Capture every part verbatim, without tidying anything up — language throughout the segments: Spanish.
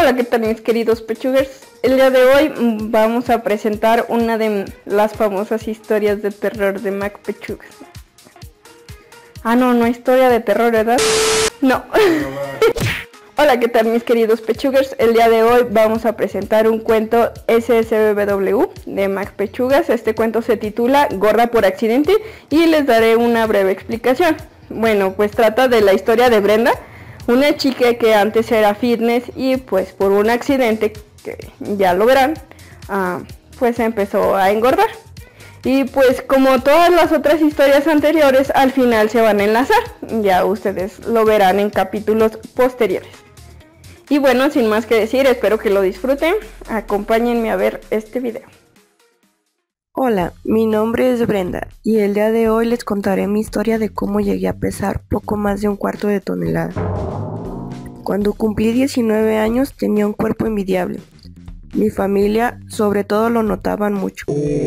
Hola, ¿qué tal mis queridos pechugers? El día de hoy vamos a presentar una de las famosas historias de terror de Mac Pechugas. Ah, no, no historia de terror, ¿verdad? No. Hola, ¿qué tal mis queridos pechugers? El día de hoy vamos a presentar un cuento S S B W de Mac Pechugas. Este cuento se titula Gorda por accidente y les daré una breve explicación. Bueno, pues trata de la historia de Brenda, una chica que antes era fitness y pues por un accidente, que ya lo verán, uh, pues empezó a engordar. Y pues como todas las otras historias anteriores, al final se van a enlazar. Ya ustedes lo verán en capítulos posteriores. Y bueno, sin más que decir, espero que lo disfruten. Acompáñenme a ver este video. Hola, mi nombre es Brenda y el día de hoy les contaré mi historia de cómo llegué a pesar poco más de un cuarto de tonelada. Cuando cumplí diecinueve años tenía un cuerpo envidiable. Mi familia sobre todo lo notaban mucho.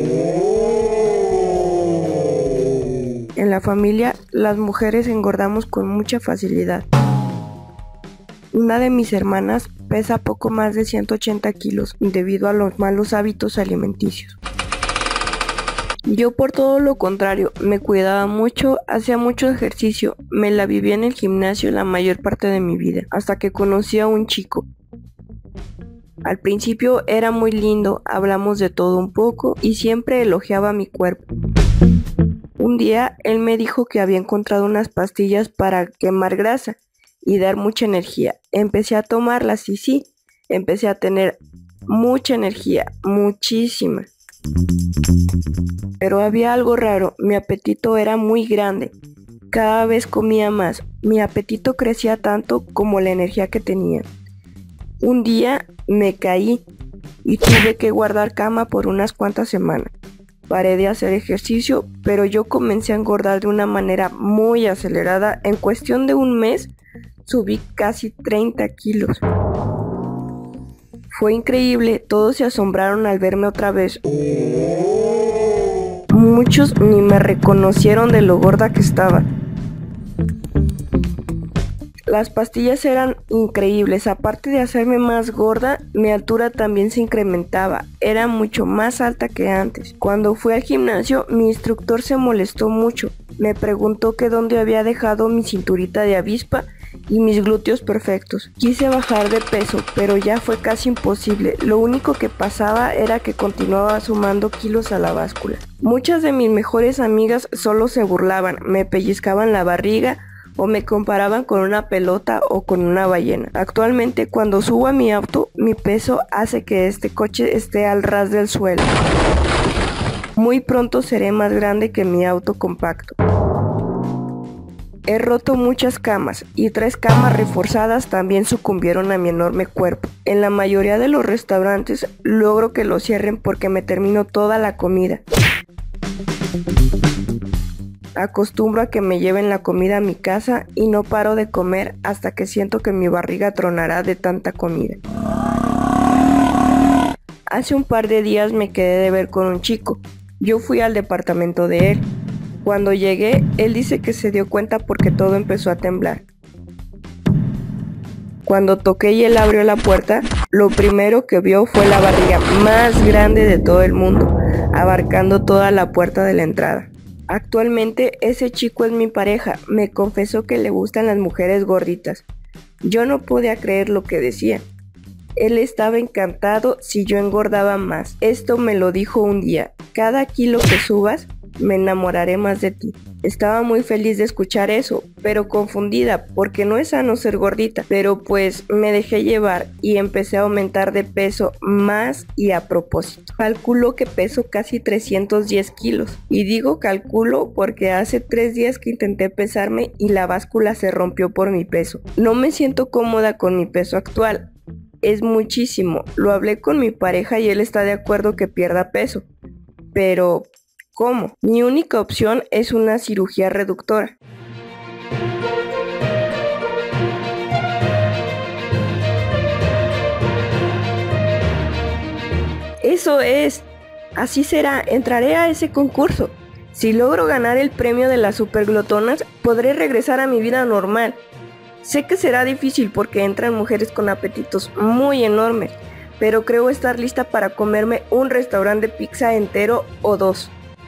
En la familia las mujeres engordamos con mucha facilidad. Una de mis hermanas pesa poco más de ciento ochenta kilos debido a los malos hábitos alimenticios. Yo por todo lo contrario, me cuidaba mucho, hacía mucho ejercicio, me la vivía en el gimnasio la mayor parte de mi vida, hasta que conocí a un chico. Al principio era muy lindo, hablamos de todo un poco y siempre elogiaba mi cuerpo. Un día él me dijo que había encontrado unas pastillas para quemar grasa y dar mucha energía. Empecé a tomarlas y sí, empecé a tener mucha energía, muchísima. Pero había algo raro, mi apetito era muy grande, cada vez comía más, mi apetito crecía tanto como la energía que tenía. Un día me caí y tuve que guardar cama por unas cuantas semanas. Paré de hacer ejercicio, pero yo comencé a engordar de una manera muy acelerada. En cuestión de un mes subí casi treinta kilos. Fue increíble, todos se asombraron al verme otra vez. Muchos ni me reconocieron de lo gorda que estaba. Las pastillas eran increíbles, aparte de hacerme más gorda, mi altura también se incrementaba, era mucho más alta que antes. Cuando fui al gimnasio, mi instructor se molestó mucho, me preguntó que dónde había dejado mi cinturita de avispa y mis glúteos perfectos. Quise bajar de peso, pero ya fue casi imposible, lo único que pasaba era que continuaba sumando kilos a la báscula. Muchas de mis mejores amigas solo se burlaban, me pellizcaban la barriga, o me comparaban con una pelota o con una ballena. Actualmente cuando subo a mi auto, mi peso hace que este coche esté al ras del suelo. Muy pronto seré más grande que mi auto compacto. He roto muchas camas y tres camas reforzadas también sucumbieron a mi enorme cuerpo. En la mayoría de los restaurantes logro que lo cierren porque me termino toda la comida. Acostumbro a que me lleven la comida a mi casa y no paro de comer hasta que siento que mi barriga tronará de tanta comida. Hace un par de días me quedé de ver con un chico. Yo fui al departamento de él. Cuando llegué, él dice que se dio cuenta porque todo empezó a temblar. Cuando toqué y él abrió la puerta, lo primero que vio fue la barriga más grande de todo el mundo, abarcando toda la puerta de la entrada. Actualmente ese chico es mi pareja, me confesó que le gustan las mujeres gorditas. Yo no podía creer lo que decía. Él estaba encantado si yo engordaba más. Esto me lo dijo un día, cada kilo que subas, me enamoraré más de ti. Estaba muy feliz de escuchar eso, pero confundida porque no es sano ser gordita. Pero pues me dejé llevar y empecé a aumentar de peso más y a propósito. Calculo que peso casi trescientos diez kilos. Y digo calculo porque hace tres días que intenté pesarme y la báscula se rompió por mi peso. No me siento cómoda con mi peso actual. Es muchísimo. Lo hablé con mi pareja y él está de acuerdo que pierda peso. Pero ¿cómo? Mi única opción es una cirugía reductora. Eso es. Así será. Entraré a ese concurso. Si logro ganar el premio de las superglotonas, podré regresar a mi vida normal. Sé que será difícil porque entran mujeres con apetitos muy enormes, pero creo estar lista para comerme un restaurante de pizza entero o dos.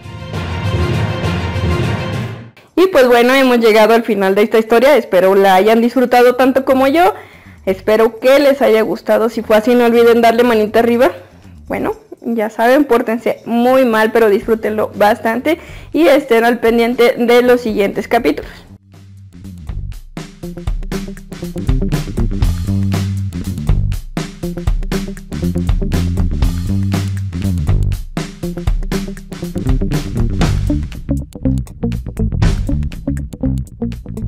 Y pues bueno, hemos llegado al final de esta historia, espero la hayan disfrutado tanto como yo, espero que les haya gustado, si fue así no olviden darle manita arriba. Bueno, ya saben, pórtense muy mal, pero disfrútenlo bastante y estén al pendiente de los siguientes capítulos. Thank you.